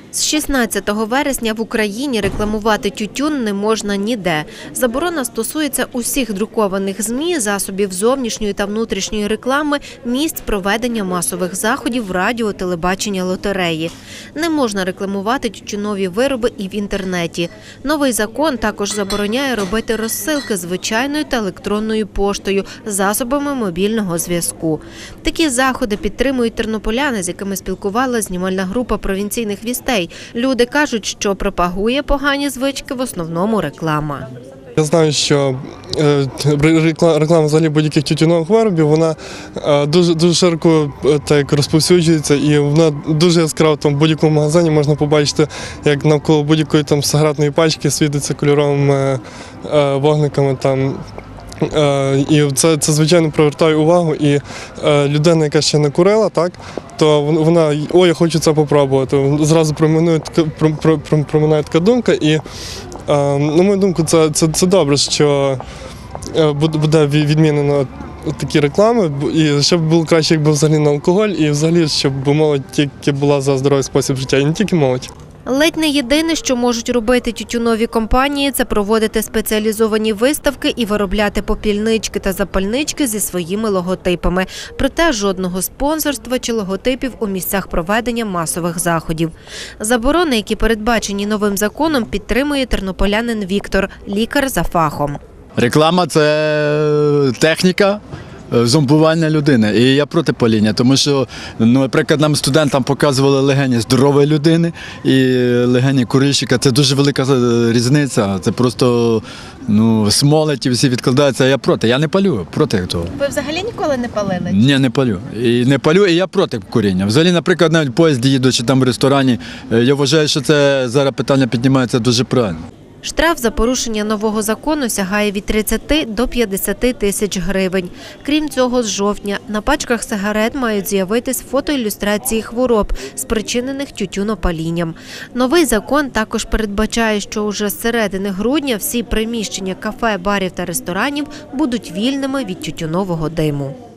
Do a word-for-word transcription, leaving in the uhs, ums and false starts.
З шістнадцятого вересня в Україні рекламувати тютюн не можна ніде. Заборона стосується усіх друкованих ЗМІ, засобів зовнішньої та внутрішньої реклами, місць проведення масових заходів, радіо, телебачення, лотереї. Не можна рекламувати тютюнові вироби і в інтернеті. Новий закон також забороняє робити розсилки звичайною та електронною поштою, засобами мобільного зв'язку. Такі заходи підтримують тернополяни, з якими спілкувалася знімальна група провінційних вістей. Люди кажуть, що пропагує погані звички в основному реклама. Я знаю, що реклама взагалі будь-яких тютюнових виробів, вона дуже, дуже широко так розповсюджується і вона дуже яскрава. В будь-якому магазині можна побачити, як навколо будь-якої там сигаретної пачки світиться кольоровими вогниками. Там. І це, це, звичайно, привертає увагу. І людина, яка ще не курила, так, то вона, о, я хочу це попробувати. Зразу проминає, проминає така думка. І, на мою думку, це, це, це добре, що буде відмінено такі реклами. І щоб було краще, якби взагалі на алкоголь, і взагалі, щоб молодь тільки була за здоровий спосіб життя, і не тільки молодь. Ледь не єдине, що можуть робити тютюнові компанії – це проводити спеціалізовані виставки і виробляти попільнички та запальнички зі своїми логотипами. Проте жодного спонсорства чи логотипів у місцях проведення масових заходів. Заборони, які передбачені новим законом, підтримує тернополянин Віктор, лікар за фахом. Реклама – це техніка зомбування людини. І я проти паління, тому що, ну, наприклад, нам студентам показували легені здорової людини і легені курильщика. Це дуже велика різниця. Це просто, ну, смолить і всі відкладаються. Я проти. Я не палю. Проти того. Ви взагалі ніколи не палили? Ні, не палю. І не палю, і я проти куріння. Взагалі, наприклад, навіть в поїзді їду, чи там в ресторані. Я вважаю, що це зараз питання піднімається дуже правильно. Штраф за порушення нового закону сягає від тридцяти до п'ятдесяти тисяч гривень. Крім цього, з жовтня на пачках сигарет мають з'явитись фотоілюстрації хвороб, спричинених тютюнопалінням. Новий закон також передбачає, що уже з середини грудня всі приміщення кафе, барів та ресторанів будуть вільними від тютюнового диму.